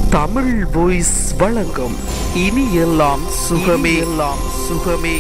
Tamil voice வழங்கும் இனி எல்லாம் சுகமே சுகமே.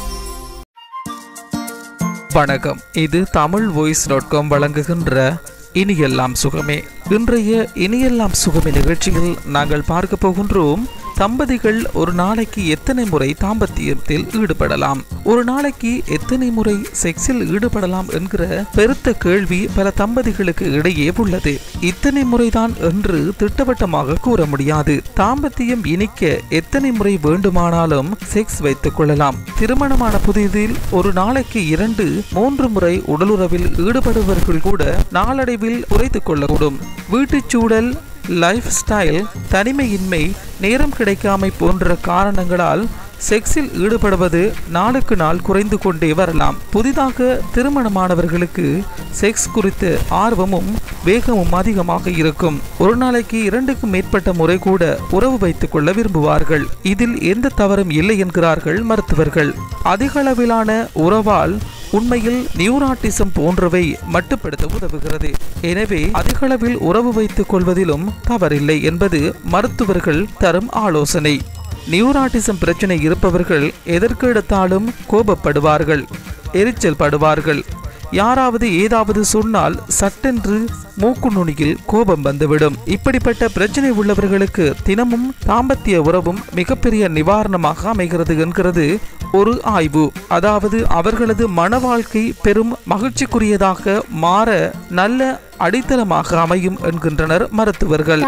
வணக்கம், இது தமிழ் voice.com வழங்குகின்ற இனி எல்லாம் சுகமே. இன்றைய இனியெல்லாம் சுகமே நிகழ்ச்சியில் நாங்கள் பார்க்க போகின்றோம், தம்பதிகள் ஒரு நாளைக்கு எத்தனை முறை தாம்பத்தியத்தில் ஈடுபடலாம், ஒரு நாளைக்கு எத்தனை முறை செக்ஸில் ஈடுபடலாம் என்கிற பெருத்த கேள்வி பல தம்பதிகளுக்கு இடையே உள்ளது. இத்தனை முறைதான் என்று திட்டவட்டமாக கூற முடியாது. தாம்பத்தியம் இனிக்க எத்தனை முறை வேண்டுமானாலும் செக்ஸ் வைத்துக் கொள்ளலாம். திருமணமான புதிதில் ஒரு நாளைக்கு 2-3 முறை உடலுறவில் ஈடுபடுபவர்கள் கூட நாளடைவில் குறைத்துக் கொள்ளக்கூடும். வீட்டுச் சூழல், லைஃப் ஸ்டைல், தனிமையின்மை, நேரம் கிடைக்காமை போன்ற காரணங்களால் செக்ஸில் ஈடுபடுவது நாளுக்கு நாள் குறைந்து கொண்டே வரலாம். புதிதாக திருமணமானவர்களுக்கு செக்ஸ் குறித்த ஆர்வமும் வேகமும் அதிகமாக இருக்கும். ஒரு நாளைக்கு 2க்கும் மேற்பட்ட முறை கூட உறவு வைத்துக் கொள்ள விரும்புவார்கள். இதில் எந்த தவறும் இல்லை என்கிறார்கள் மருத்துவர்கள். அதிக அளவிலான உறவால் உண்மையில் நியூராட்டிசம் போன்றவை மட்டுப்படுத்த உதவுகிறது. எனவே அதிகளவில் உறவு வைத்துக் கொள்வதிலும் தவறில்லை என்பது மருத்துவர்கள் தரும் ஆலோசனை. நியூராட்டிசம் பிரச்சனை இருப்பவர்கள் எதற்கு எடுத்தாலும் கோபப்படுவார்கள், எரிச்சல் படுவார்கள். யாராவது ஏதாவது சொன்னால் சட்டென்று மூக்கு நுனியில் கோபம் வந்துவிடும். இப்படிப்பட்ட பிரச்சனை உள்ளவர்களுக்கு தினமும் தாம்பத்திய உறவும் மிகப்பெரிய நிவாரணமாக அமைகிறது என்கிறது ஒரு ஆய்வு. அதாவது அவர்களது மன வாழ்க்கை பெரும் மகிழ்ச்சிக்குரியதாக மாற நல்ல அடித்தளமாக அமையும் என்கின்றனர் மருத்துவர்கள்.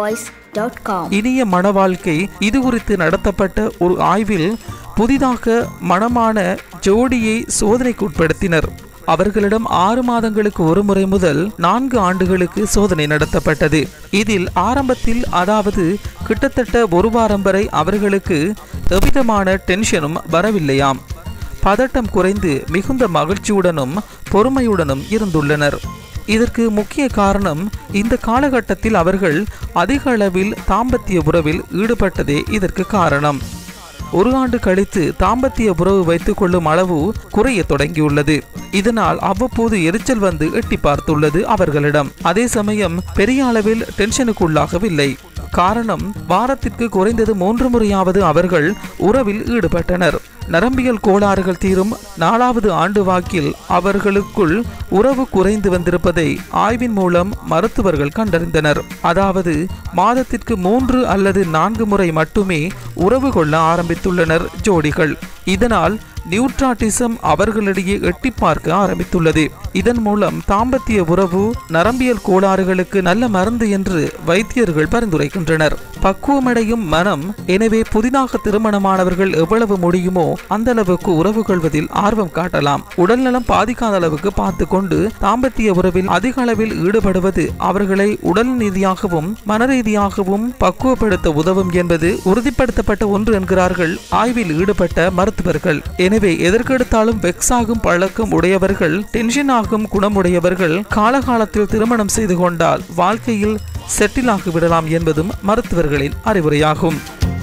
இனிய மன வாழ்க்கை இது குறித்து நடத்தப்பட்ட ஒரு ஆய்வில் புதிதாக மணமான ஜோடியை சோதனைக்கு உட்படுத்தினர். அவர்களிடம் 6 மாதங்களுக்கு ஒரு முறை முதல் 4 ஆண்டுகளுக்கு சோதனை நடத்தப்பட்டது. இதில் ஆரம்பத்தில், அதாவது கிட்டத்தட்ட 1 வாரம் வரை அவர்களுக்கு எவ்விதமான டென்ஷனும் வரவில்லையாம். பதட்டம் குறைந்து மிகுந்த மகிழ்ச்சியுடனும் பொறுமையுடனும் இருந்துள்ளனர். இதற்கு முக்கிய காரணம், இந்த காலகட்டத்தில் அவர்கள் அதிக அளவில் தாம்பத்திய உறவில் ஈடுபட்டதே இதற்கு காரணம். 1 ஆண்டு கழித்து தாம்பத்திய உறவு வைத்துக் கொள்ளும் அளவு குறைய தொடங்கியுள்ளது. இதனால் அவ்வப்போது எரிச்சல் வந்து எட்டி பார்த்துள்ளது அவர்களிடம். அதே சமயம் பெரிய அளவில் டென்ஷனுக்குள்ளாகவில்லை. காரணம், வாரத்திற்கு குறைந்தது 3 முறையாவது அவர்கள் உறவில் ஈடுபட்டனர். நரம்பியல் கோளாறுகள் தீரும் 4வது ஆண்டு வாக்கில் அவர்களுக்குள் உறவு குறைந்து வந்திருப்பதை ஆய்வின் மூலம் மருத்துவர்கள் கண்டறிந்தனர். அதாவது மாதத்திற்கு 3 அல்லது 4 முறை மட்டுமே உறவு கொள்ள ஆரம்பித்துள்ளனர் ஜோடிகள். இதனால் நியூராட்டிசம் அவர்களிடையே எட்டி பார்க்க ஆரம்பித்துள்ளது. இதன் மூலம் தாம்பத்திய உறவு நரம்பியல் கோளாறுகளுக்கு நல்ல மருந்து என்று வைத்தியர்கள் பரிந்துரைக்கின்றனர். பக்குவமடையும் மனம். எனவே புதிதாக திருமணமானவர்கள் எவ்வளவு முடியுமோ அந்த அளவுக்கு உறவு கொள்வதில் ஆர்வம் காட்டலாம். உடல்நலம் பாதிக்காத அளவுக்கு பார்த்து கொண்டு தாம்பத்திய உறவில் அதிக அளவில் ஈடுபடுவது அவர்களை உடல் ரீதியாகவும் மன ரீதியாகவும் பக்குவப்படுத்த உதவும் என்பது உறுதிப்படுத்தப்பட்ட ஒன்று என்கிறார்கள் ஆய்வில் ஈடுபட்ட மருத்துவர்கள். எனவே எதற்கெடுத்தாலும் வெக்ஸ் ஆகும் பழக்கம் உடையவர்கள், டென்ஷன் ஆகும் குணமுடையவர்கள் காலகாலத்தில் திருமணம் செய்து கொண்டால் வாழ்க்கையில் செட்டில் ஆகிவிடலாம் என்பதும் மருத்துவர்களின் அறிவுரையாகும்.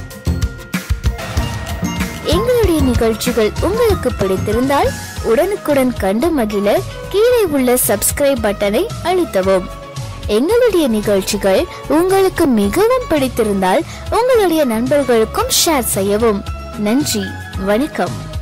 எங்களுடைய நிகழ்ச்சிகள் உங்களுக்கு பிடித்திருந்தால் உடனுக்குடன் கண்டு மகிழ கீழே உள்ள சப்ஸ்கிரைப் பட்டனை அழுத்தவும். எங்களுடைய நிகழ்ச்சிகள் உங்களுக்கு மிகவும் பிடித்திருந்தால் உங்களுடைய நண்பர்களுக்கும் ஷேர் செய்யவும். நன்றி, வணக்கம்.